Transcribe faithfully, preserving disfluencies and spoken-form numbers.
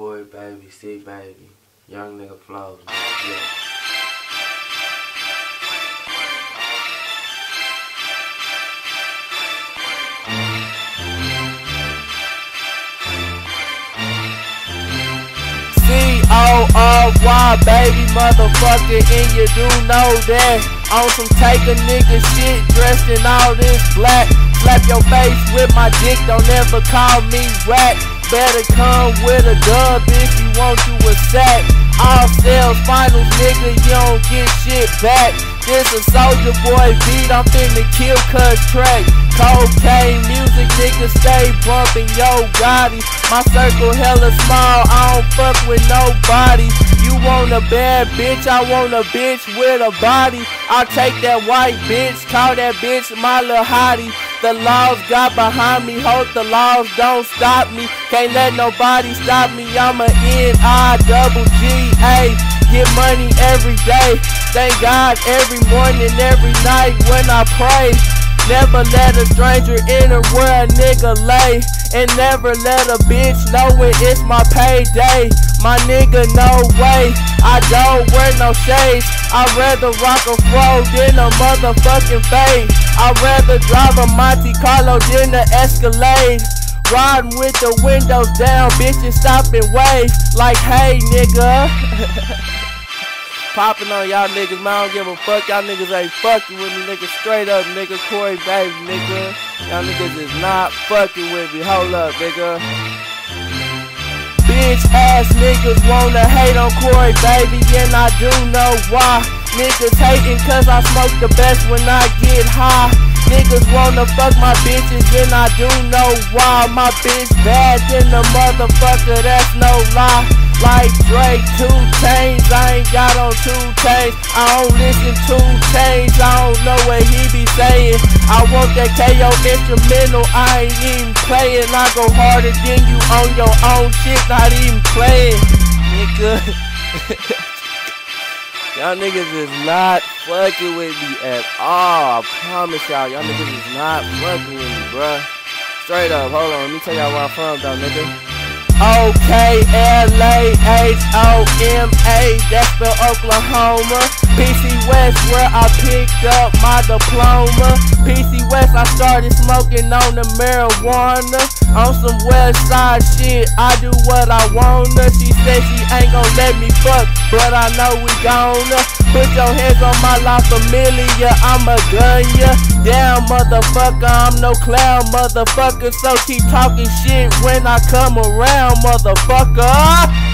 Corey Baby, C Baby, Young Nigga Flows, yeah. C O R Y, baby, motherfucker, and you do know that. On some take a nigga shit, dressed in all this black. Slap your face with my dick, don't ever call me whack. Better come with a dub if you want you a sack. All sales finals, nigga, you don't get shit back. This a Soulja Boy beat, I'm finna kill cut track. Cocaine music, nigga, stay bumping yo Gotti. My circle hella small, I don't fuck with nobody. You want a bad bitch, I want a bitch with a body. I'll take that white bitch, call that bitch my lil' hottie. The laws got behind me, hope the laws don't stop me. Can't let nobody stop me, I'm a N I double G A. Get money every day, thank God every morning, every night when I pray. Never let a stranger enter where a nigga lay. And never let a bitch know when it's my payday. My nigga, no way, I don't wear no shades. I'd rather rock a fro than a motherfucking fade. I'd rather drive a Monte Carlo than a Escalade. Riding with the windows down, bitches stop and wave. Like, hey nigga. Popping on y'all niggas, man, I don't give a fuck. Y'all niggas ain't fucking with me, nigga. Straight up, nigga. Corey Baby, nigga. Y'all niggas is not fucking with me. Hold up, nigga. Bitch ass niggas wanna hate on Corey Baby, and I do know why. Niggas hating cause I smoke the best when I get high. Niggas wanna fuck my bitches, and I do know why. My bitch bad than the motherfucker, that's no lie. Like Drake, two chains, I ain't got on two chains. I don't listen to chains, I don't know what he be saying. I want that K O instrumental, I ain't even playing. I go harder than you on your own shit, not even playing. Nigga. Y'all niggas is not fucking with me at all. I promise y'all, y'all niggas is not fucking with me, bruh. Straight up, hold on, let me tell y'all where I'm from though, nigga. O K L A H O M A, that's the Oklahoma. P C West where I picked up my diploma. P C West I started smoking on the marijuana. On some west side shit, I do what I wanna. She said she ain't gon' let me fuck, but I know we gonna. Put your hands on my La Familia, I'ma gun ya. Damn motherfucker, I'm no clown motherfucker. So keep talking shit when I come around, motherfucker.